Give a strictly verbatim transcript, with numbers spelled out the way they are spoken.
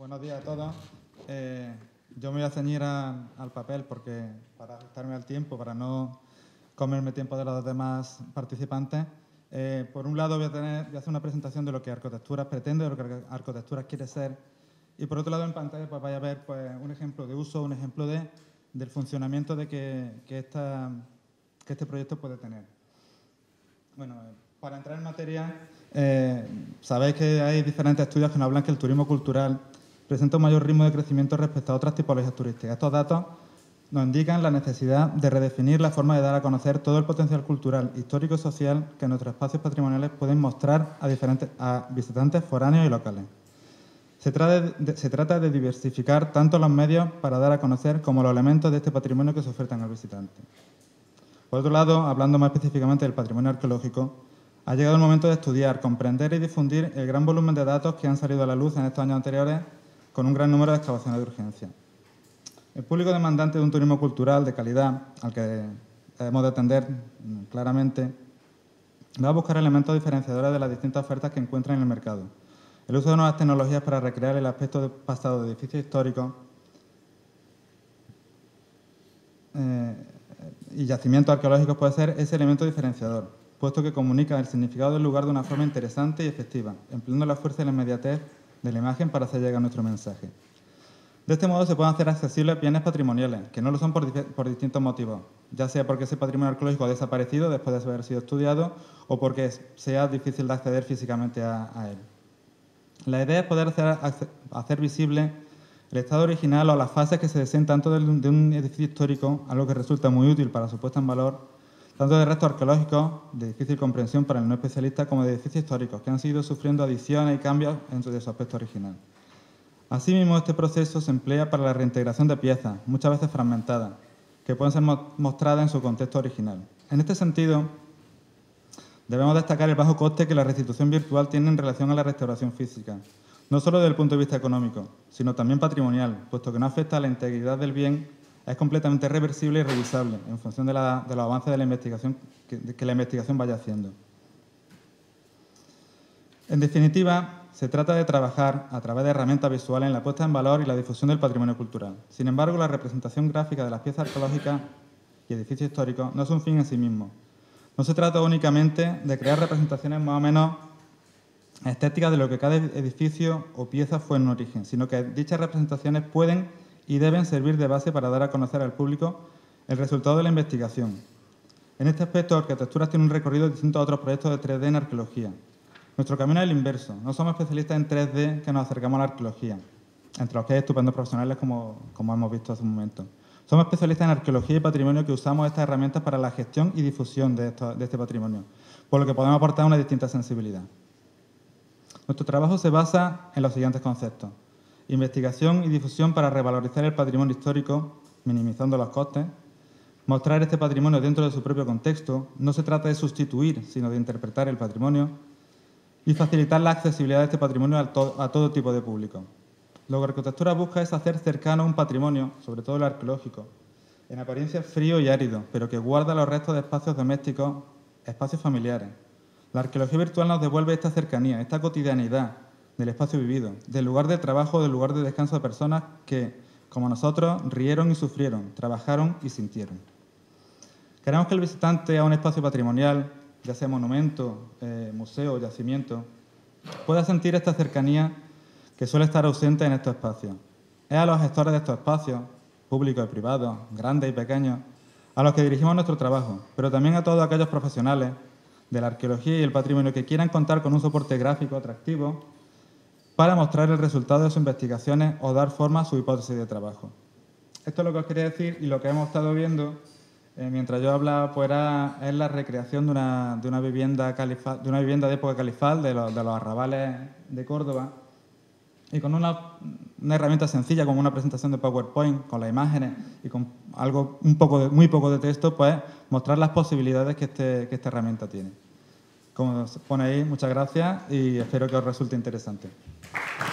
Buenos días a todos. Eh, yo me voy a ceñir a, al papel porque para ajustarme al tiempo, para no comerme tiempo de los demás participantes. Eh, por un lado voy a, tener, voy a hacer una presentación de lo que Arcotexturas pretende, de lo que Arcotexturas quiere ser. Y por otro lado en pantalla pues vais a ver pues, un ejemplo de uso, un ejemplo de, del funcionamiento de que, que, esta, que este proyecto puede tener. Bueno, para entrar en materia, eh, sabéis que hay diferentes estudios que nos hablan que el turismo cultural presenta un mayor ritmo de crecimiento respecto a otras tipologías turísticas. Estos datos nos indican la necesidad de redefinir la forma de dar a conocer todo el potencial cultural, histórico y social que nuestros espacios patrimoniales pueden mostrar a, diferentes, a visitantes foráneos y locales. Se trata, de, se trata de diversificar tanto los medios para dar a conocer como los elementos de este patrimonio que se ofertan al visitante. Por otro lado, hablando más específicamente del patrimonio arqueológico, ha llegado el momento de estudiar, comprender y difundir el gran volumen de datos que han salido a la luz en estos años anteriores con un gran número de excavaciones de urgencia. El público demandante de un turismo cultural de calidad, al que debemos de atender claramente, va a buscar elementos diferenciadores de las distintas ofertas que encuentran en el mercado. El uso de nuevas tecnologías para recrear el aspecto pasado de edificios históricos eh, y yacimientos arqueológicos puede ser ese elemento diferenciador, puesto que comunica el significado del lugar de una forma interesante y efectiva, empleando la fuerza y la inmediatez de la imagen para hacer llegar nuestro mensaje. De este modo se pueden hacer accesibles bienes patrimoniales, que no lo son por, por distintos motivos, ya sea porque ese patrimonio arqueológico ha desaparecido después de haber sido estudiado o porque sea difícil de acceder físicamente a, a él. La idea es poder hacer, hacer visible el estado original o las fases que se deseen tanto de un edificio histórico, algo que resulta muy útil para su puesta en valor, tanto de restos arqueológicos, de difícil comprensión para el no especialista, como de edificios históricos, que han seguido sufriendo adiciones y cambios dentro de su aspecto original. Asimismo, este proceso se emplea para la reintegración de piezas, muchas veces fragmentadas, que pueden ser mostradas en su contexto original. En este sentido, debemos destacar el bajo coste que la restitución virtual tiene en relación a la restauración física, no solo desde el punto de vista económico, sino también patrimonial, puesto que no afecta a la integridad del bien, es completamente reversible y revisable en función de, la, de los avances de la investigación que, de que la investigación vaya haciendo. En definitiva, se trata de trabajar a través de herramientas visuales en la puesta en valor y la difusión del patrimonio cultural. Sin embargo, la representación gráfica de las piezas arqueológicas y edificios históricos no es un fin en sí mismo. No se trata únicamente de crear representaciones más o menos estéticas de lo que cada edificio o pieza fue en origen, sino que dichas representaciones pueden y deben servir de base para dar a conocer al público el resultado de la investigación. En este aspecto, Arquitecturas tiene un recorrido distinto a otros proyectos de tres D en arqueología. Nuestro camino es el inverso. No somos especialistas en tres D que nos acercamos a la arqueología, entre los que hay estupendos profesionales como, como hemos visto hace un momento. Somos especialistas en arqueología y patrimonio que usamos estas herramientas para la gestión y difusión de, esto, de este patrimonio, por lo que podemos aportar una distinta sensibilidad. Nuestro trabajo se basa en los siguientes conceptos. Investigación y difusión para revalorizar el patrimonio histórico, minimizando los costes. Mostrar este patrimonio dentro de su propio contexto. No se trata de sustituir, sino de interpretar el patrimonio. Y facilitar la accesibilidad de este patrimonio a, to a todo tipo de público. Lo que Arquitectura busca es hacer cercano un patrimonio, sobre todo el arqueológico, en apariencia frío y árido, pero que guarda los restos de espacios domésticos, espacios familiares. La arqueología virtual nos devuelve esta cercanía, esta cotidianidad del espacio vivido, del lugar de trabajo, del lugar de descanso de personas que, como nosotros, rieron y sufrieron, trabajaron y sintieron. Queremos que el visitante a un espacio patrimonial, ya sea monumento, eh, museo o yacimiento, pueda sentir esta cercanía que suele estar ausente en estos espacios. Es a los gestores de estos espacios, públicos y privados, grandes y pequeños, a los que dirigimos nuestro trabajo, pero también a todos aquellos profesionales de la arqueología y el patrimonio que quieran contar con un soporte gráfico atractivo para mostrar el resultado de sus investigaciones o dar forma a su hipótesis de trabajo. Esto es lo que os quería decir y lo que hemos estado viendo eh, mientras yo hablaba pues era, es la recreación de una, de una, vivienda, califal, de una vivienda de época califal de los, de los arrabales de Córdoba y con una, una herramienta sencilla como una presentación de PowerPoint con las imágenes y con algo un poco de, muy poco de texto, pues mostrar las posibilidades que, este, que esta herramienta tiene. Como se pone ahí, muchas gracias y espero que os resulte interesante.